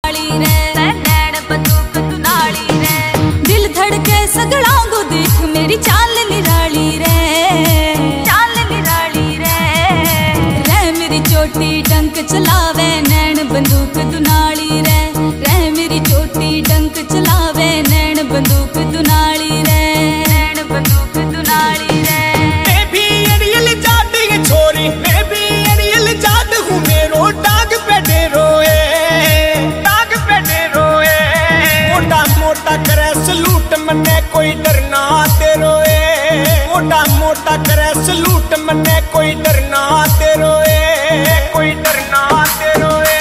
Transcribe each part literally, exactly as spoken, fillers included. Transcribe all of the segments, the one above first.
दुनाली रे, नैन बंदूक दुनाली रे। दिल धड़के सगड़ांगो देख मेरी चाल निराली रे, चाल निराली रे। रे मेरी चोटी डंक चलावे नैन बंदूक दुनाली रे, रे मेरी चोटी डंक चलावे नैन बंदूक दुनाली रे, नैन बंदूक दुनाली रे। मैं भी अड़ियल जाट ये छोरी, मैं भी अड़ियल जाट हूँ, मेरो टांग पे डेरोए, टांग पे डेरोए। मोटा मोटा करे सलूट मने कोई डरना तेरोए, मोटा मोटा करे सलूट मने कोई डरना तेरोए, कोई डरना तेरोए।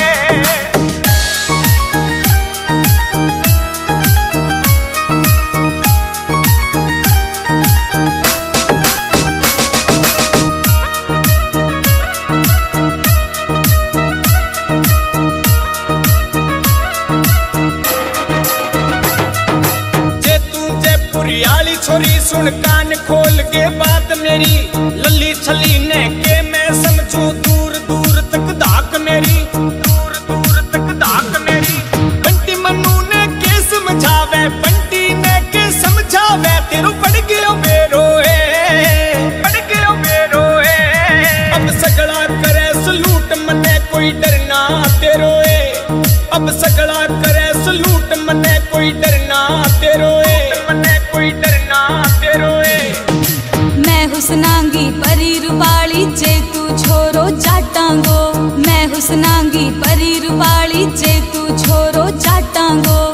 छोरी सुन कान खोल के बात मेरी, लल्ली छली ने के मैं समझू दूर दूर तक धाक मेरी, दूर दूर तक धाक मेरी। बंटी मन्नू ने के समझावे, बंटी ने के समझावे, तेरू पड़ गयो मेरो है, पड़ गयो मेरो है। अब सगड़ा करे सलूट मने कोई डरना तेरो है, अब सगड़ा करे सलूट मने कोई डरना तेरो है, मने कोई डरना तेरो है। मैं हुसनांगी परी रूपाली जे तू छोरो जाटांगो, मैं हुसनांगी परी रूपाली जे तू छोरो जाटांगो।